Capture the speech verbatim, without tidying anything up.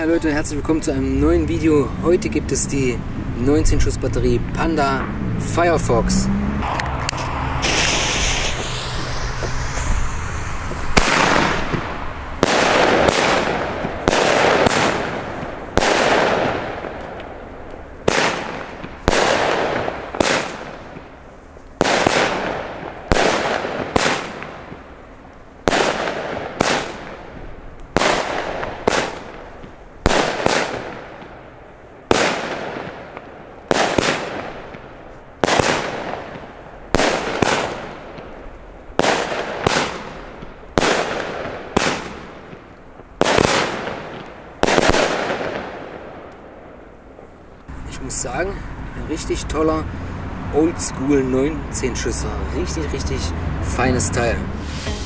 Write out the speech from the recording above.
Ja Leute, herzlich willkommen zu einem neuen Video. Heute gibt es die neunzehn Schuss Batterie Panda Firefox. Ich muss sagen, ein richtig toller Oldschool neunzehn Schüsser. Richtig, richtig feines Teil.